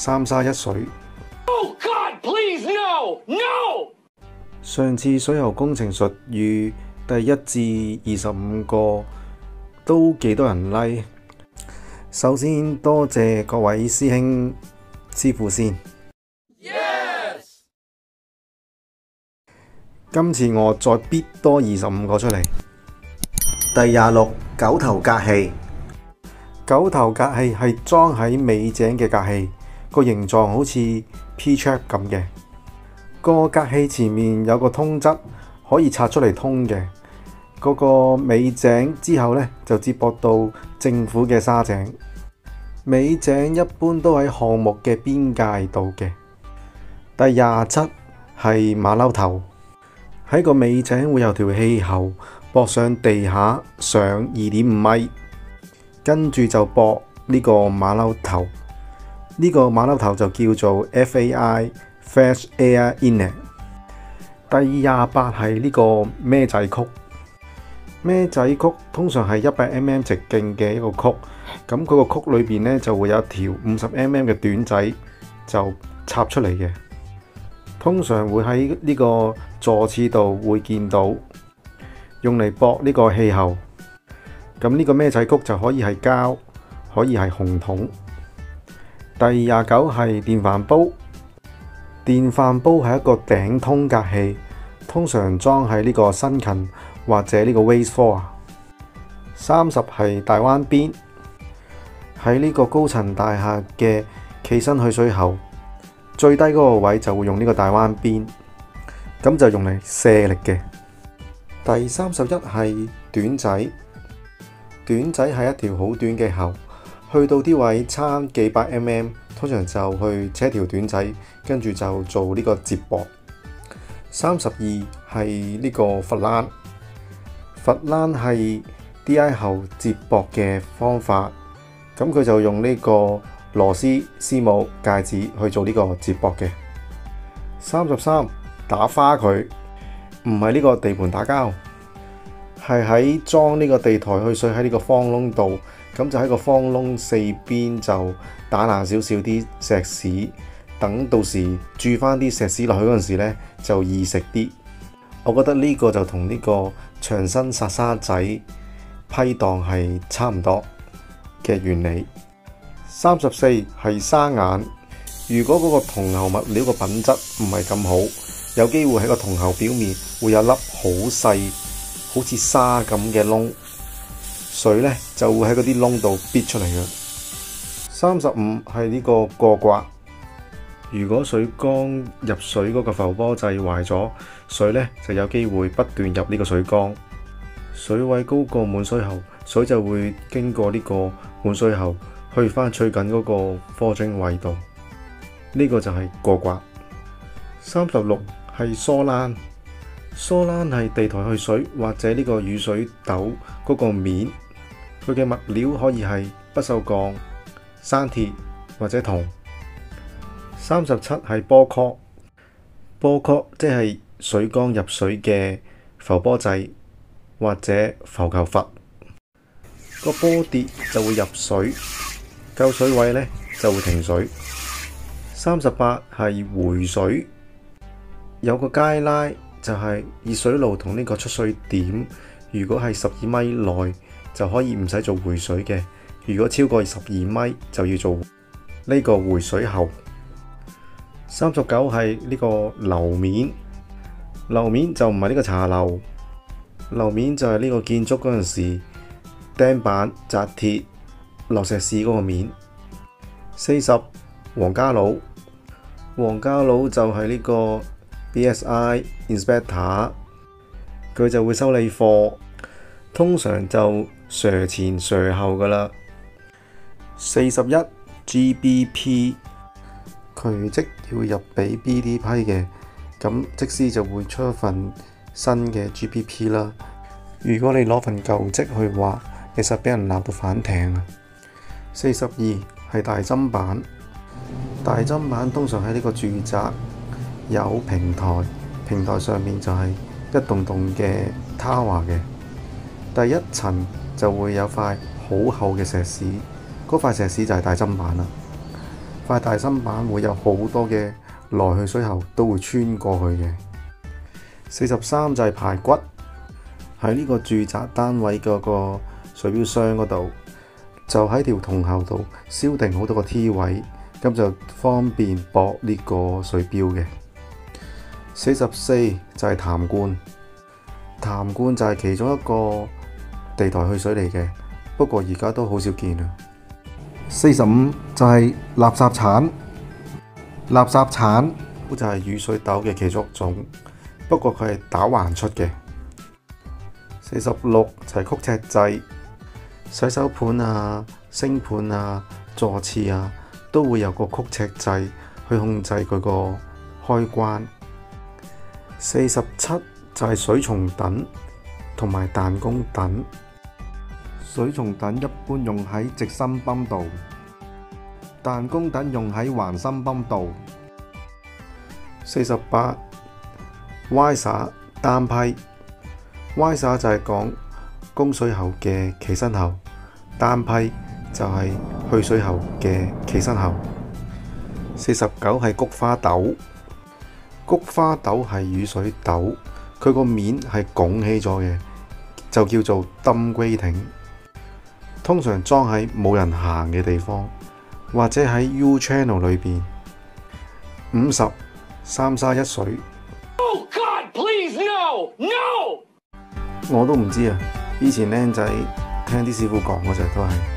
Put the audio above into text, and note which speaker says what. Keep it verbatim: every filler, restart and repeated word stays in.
Speaker 1: 三沙一水。
Speaker 2: Oh God, please no, no！
Speaker 1: 上次水喉工程術語第一至二十五個都幾多人 like。首先多謝各位師兄師傅先。
Speaker 2: Yes！
Speaker 1: 今次我再逼多二十五個出嚟。
Speaker 3: 第廿六，九頭隔氣。
Speaker 1: 九頭隔氣係裝喺尾井嘅隔氣，個形狀好似 P-trap 咁嘅。個隔氣前面有個通則可以拆出嚟通嘅。嗰個尾井之後呢，就接駁到政府嘅沙井。尾井一般都喺項目嘅邊界度嘅。第廿七係馬騮頭，喺個尾井會有條氣喉駁上地下上二點五米，跟住就駁呢個馬騮頭。呢、這個馬騮頭就叫做 F A I。Fresh Air Inlet。第廿八係呢個孭仔曲，孭仔曲通常係一百 mm 直徑嘅一個曲，咁佢個曲裏邊呢就會有一條五十 mm 嘅短仔就插出嚟嘅，通常會喺呢個座廁度會見到，用嚟駁呢個氣喉。咁呢個孭仔曲就可以係膠，可以係紅筒。第廿九係電飯煲。電飯煲係一個頂通隔氣，通常裝喺呢個新近或者呢個 waste floor。三十係大彎邊，喺呢個高層大廈嘅企身去水喉，最低嗰個位就會用呢個大彎邊，咁就用嚟卸力嘅。第三十一係短仔，短仔係一條好短嘅喉，去到啲位差幾百 mm， 通常就去車條短仔，跟住就做呢個接駁。三十二係呢個佛欄，佛欄係 D I 喉接駁嘅方法，咁佢就用呢個螺絲、絲母、戒指去做呢個接駁嘅。三十三打花佢，唔係呢個地盤打膠，係喺裝呢個地台去水喺呢個方窿度，咁就喺個方窿四邊就打爛少少啲石屎，等到時注翻啲石屎落去嗰陣時呢，就易食啲。我覺得呢個就同呢個長身沙沙仔批盪係差唔多嘅原理。三十四係沙眼，如果嗰個銅喉物料個品質唔係咁好，有機會喺個銅喉表面會有粒好細好似沙咁嘅窿，水呢就會喺嗰啲窿度逼出嚟嘅。三十五係呢個過刮，如果水缸入水嗰個浮波掣壞咗，水呢就有機會不斷入呢個水缸，水位高過滿水喉，水就會經過呢個滿水喉去翻最近嗰個科精位度，呢個就係過刮。三十六係疏欄，疏欄係地台去水或者呢個雨水斗嗰個面，佢嘅物料可以係不鏽鋼、生鐵或者銅。三十七係波殼，波殼即係水缸入水嘅浮波掣或者浮球閥，個波跌就會入水，夠水位呢就會停水。三十八係回水，有個街拉就係熱水爐同呢個出水點，如果係十二米內就可以唔使做回水嘅，如果超過十二米就要做呢個回水喉。三十九係呢個樓面，樓面就唔係呢個茶樓，樓面就係呢個建築嗰陣時釘板、紮鐵、落石屎嗰個面。四十皇家佬，皇家佬就係呢個 B S I Inspector， 佢就會修理貨，通常就瀡前瀡後噶啦。四十一 G B P， 渠積要入俾 B D 批嘅，咁則師就會出一份新嘅 G B P 啦。如果你攞份舊積去畫，其實俾人鬧到反艇啊。四十二係大砧板，大砧板通常喺呢個住宅有平台，平台上面就係一棟棟嘅 tower 嘅，第一層就會有塊好厚嘅石屎，嗰塊石屎就係大砧板啦。 塊大芯板會有好多嘅來去水喉都會穿過去嘅。四十三就係排骨，喺呢個住宅單位嗰個水錶箱嗰度，就喺條銅喉度燒定好多個 T 位，咁就方便駁呢個水錶嘅。四十四就係痰罐，痰罐就係其中一個地台去水嚟嘅，不過而家都好少見啦。四十五就係垃圾鏟，垃圾鏟就係雨水斗嘅其中一種，不過佢係打橫出嘅。四十六就係曲尺掣，洗手盤啊、星盤啊、座廁啊都會有個曲尺掣去控制佢個開關。四十七就係水松躉同埋彈弓躉。水松躉一般用喺直心泵度，彈弓躉用喺橫心泵度。四十八 Wiser 單批，Wiser 就係講供水喉嘅企身喉，單批就係去水喉嘅企身喉。四十九係菊花斗，菊花斗係雨水斗，佢個面係拱起咗嘅，就叫做 dumbgrating。通常裝喺冇人行嘅地方，或者喺 U channel 裏邊。五十三沙一水，
Speaker 2: Oh God, please no, no!
Speaker 1: 我都唔知啊。以前僆仔聽啲師傅講嗰陣都係。